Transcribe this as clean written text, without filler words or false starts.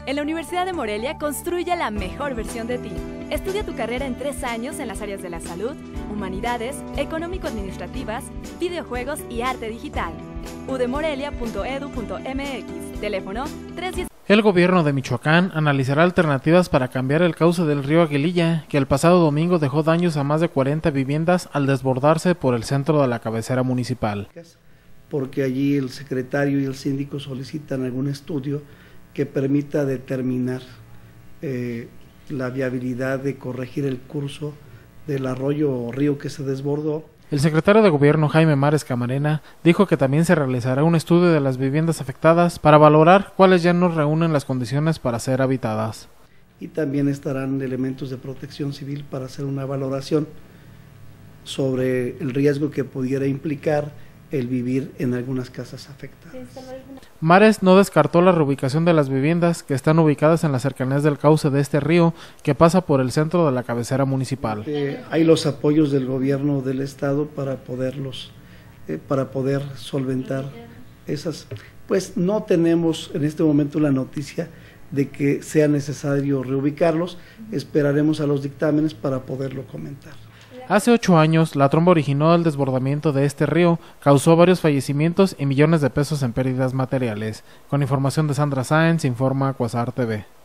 En la Universidad de Morelia construye la mejor versión de ti. Estudia tu carrera en 3 años en las áreas de la salud, humanidades, económico-administrativas, videojuegos y arte digital. udemorelia.edu.mx. Teléfono 310. El gobierno de Michoacán analizará alternativas para cambiar el cauce del río Aguililla, que el pasado domingo dejó daños a más de 40 viviendas al desbordarse por el centro de la cabecera municipal. Porque allí el secretario y el síndico solicitan algún estudio que permita determinar la viabilidad de corregir el curso del arroyo o río que se desbordó. El secretario de Gobierno, Jaime Mares Camarena, dijo que también se realizará un estudio de las viviendas afectadas para valorar cuáles ya no reúnen las condiciones para ser habitadas. Y también estarán elementos de protección civil para hacer una valoración sobre el riesgo que pudiera implicar el vivir en algunas casas afectadas. Mares no descartó la reubicación de las viviendas que están ubicadas en las cercanías del cauce de este río que pasa por el centro de la cabecera municipal. Hay los apoyos del gobierno del estado para poder solventar esas. Pues no tenemos en este momento la noticia de que sea necesario reubicarlos. Esperaremos a los dictámenes para poderlo comentar. Hace 8 años, la tromba originó el desbordamiento de este río, causó varios fallecimientos y millones de pesos en pérdidas materiales. Con información de Sandra Sáenz, informa Quasar TV.